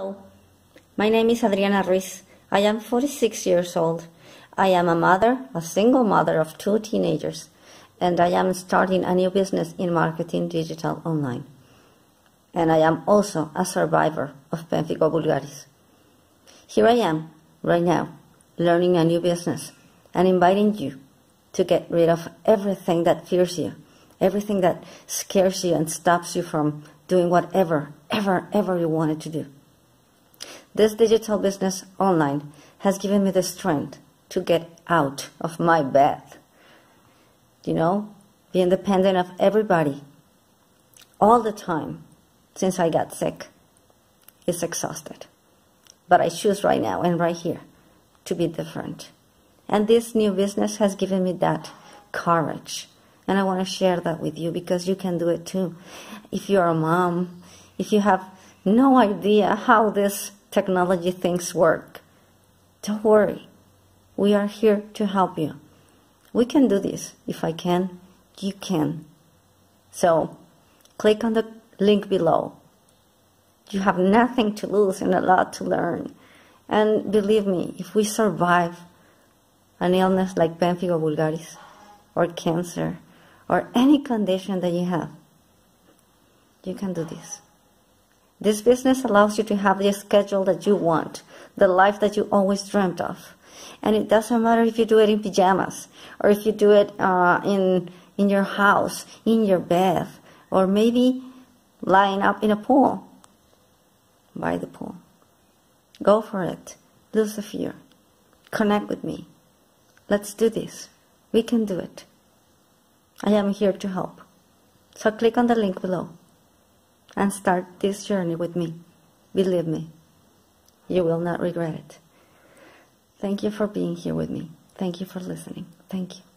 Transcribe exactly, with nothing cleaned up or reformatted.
Hello, my name is Adriana Ruiz. I am forty-six years old. I am a mother, a single mother of two teenagers, and I am starting a new business in marketing digital online. And I am also a survivor of Pemphigus Vulgaris. Here I am, right now, learning a new business and inviting you to get rid of everything that fears you, everything that scares you and stops you from doing whatever, ever, ever you wanted to do. This digital business online has given me the strength to get out of my bed. You know, be independent of everybody all the time since I got sick. It's exhausted. But I choose right now and right here to be different. And this new business has given me that courage. And I want to share that with you because you can do it too. If you're a mom, if you have no idea how this technology things work, don't worry. We are here to help you. We can do this. If I can, you can. So click on the link below. You have nothing to lose and a lot to learn. And believe me, if we survive an illness like Pemphigus Vulgaris or cancer or any condition that you have, you can do this. This business allows you to have the schedule that you want, the life that you always dreamt of. And it doesn't matter if you do it in pajamas, or if you do it uh, in, in your house, in your bed, or maybe lying up in a pool, by the pool. Go for it. Lose the fear. Connect with me. Let's do this. We can do it. I am here to help. So click on the link below and start this journey with me. Believe me, you will not regret it. Thank you for being here with me. Thank you for listening. Thank you.